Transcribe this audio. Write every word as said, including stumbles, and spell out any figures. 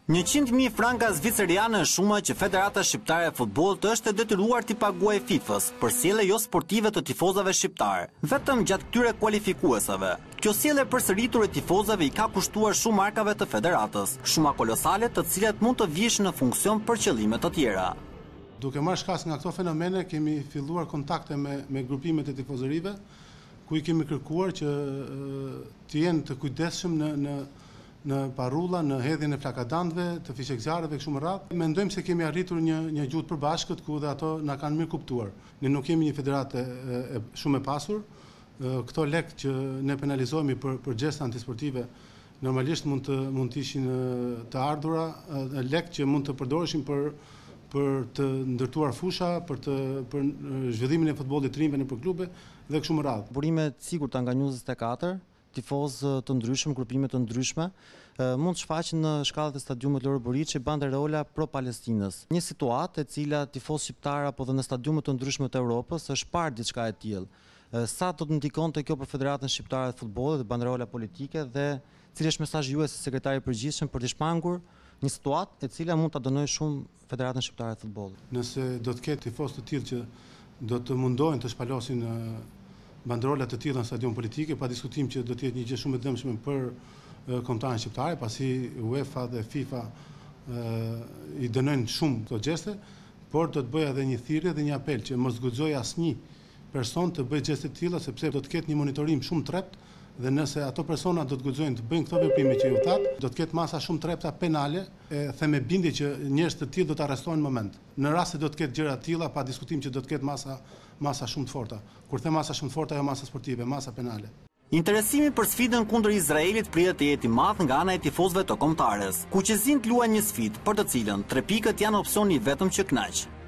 njëqind mijë franka zviceriane është shuma që Federata Shqiptare e Futbollit është e detyruar t'i paguajë FIFA-s për sjellje jo sportive të tifozave shqiptar, vetëm gjatë këtyre kualifikuesave. Kjo sjellje përsëritur e tifozave i ka kushtuar shumë markave të federatës, shuma kolosale të cilat mund të vihesh në funksion për qëllime të tjera. Duke marrë shkas nga këto fenomene, kemi filluar kontakte me, me grupimet e tifozërive, ku i kemi kërkuar që të jenë të kujdesshëm në, në, në parulla, në hedhjen e plakadantëve, të fishekzjarëve kështu me radhë. Mendojmë se kemi arritur një, një gjuhë të përbashkët ku dhe ato na kanë mirë kuptuar. Ne nuk kemi një federatë e, e, shumë e pasur. Këto lek që ne penalizohemi për, për gjesta antisportive normalisht mund të, mund të ishin të ardhura, lek që mund të përdorëshim për për të ndërtuar fusha, për të për zhvillimin e futbollit të rinjve nëpër klube dhe kështu me radhë. Burime të sigurta nga njëzet e katër, tifozë të ndryshëm, grupime të ndryshme, mund të shfaqen në shkallët e stadiumit Loro Buriçi banderola pro Palestinës. Një situatë e cila tifozë shqiptar apo dhe në stadiume të ndryshme të Europës është parë diçka e tillë. Sa do të ndikonte kjo për Federatën Shqiptare të Futbollit, banderola politike dhe cili është mesazhi juaj si sekretari i përgjithshëm për të shmangur një situatë e cila mund ta dënojë shumë Federatën Shqiptare të Futbollit. Nëse do të ketë tifozë të tillë që do të mundohen të shpalosin banderola të tilla në stadium politike, pa diskutim që do të jetë një gjë shumë e dëmshme për kombëtarën shqiptare, pasi UEFA dhe FIFA i dënojnë shumë këto gjeste, por do të bëj edhe një thirrje dhe një apel që mos guxojë asnjë person të bëjë gjeste të tilla, sepse do të ketë një monitorim shumë trept. Dhe nëse ato persona do të guxojnë të bëjnë këto veprime që ju thatë, do të ketë masa shumë trepta penale, e them me bindje që njerëz të tillë do të arrestohen në moment. Në rast se do të ketë gjëra të tilla, pa diskutim që do të ketë masa masa shumë të forta. Kur them masa shumë të forta, jo masa sportive, masa penale. Interesimi për sfidën kundër Izraelit pritet të jetë i madh nga ana e tifozëve të kombëtares. Kuqezin luajnë një sfidë për të cilën tre pikët janë opsioni vetëm që kënaq.